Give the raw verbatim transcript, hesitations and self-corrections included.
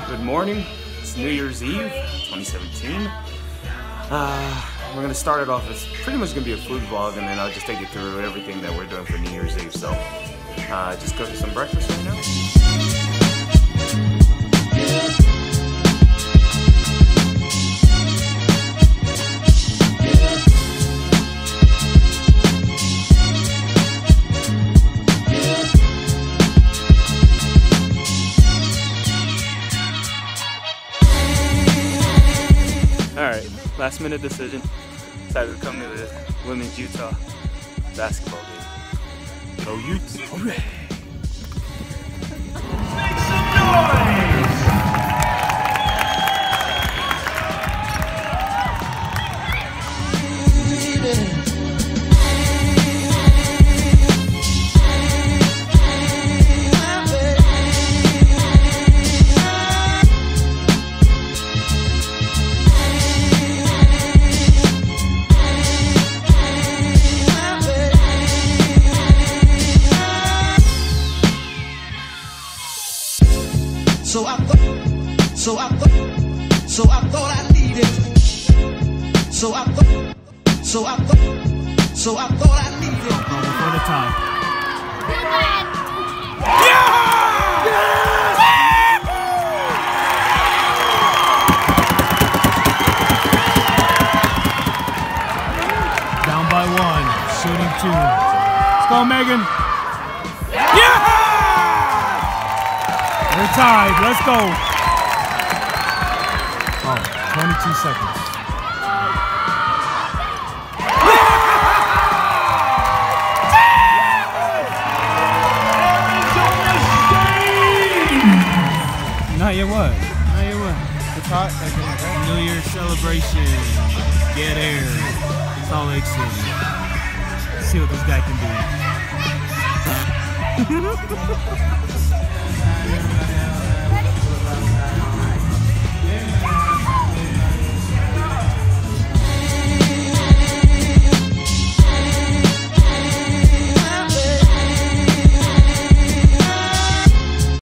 Good morning. It's New Year's Eve, twenty seventeen. Uh, we're gonna start it off. It's pretty much gonna be a food vlog, and then I'll just take you through everything that we're doing for New Year's Eve. So, uh, just cooking some breakfast right now. Alright, last minute decision. Decided to come to the women's Utah basketball game. Go Utes! Hooray! Make some noise! So I thought, so I thought, so I thought I needed. So I thought, so I thought, so I thought I needed. Oh, before the time. Yeah! Yes! Down by one, shooting two. Let's go, Megan. Yeah! We're tied. Let's go. Oh, twenty-two seconds. Not yet what? Not yet what? It's hot. New Year's celebration. GetAir. Salt Lake City. Let's see what this guy can do.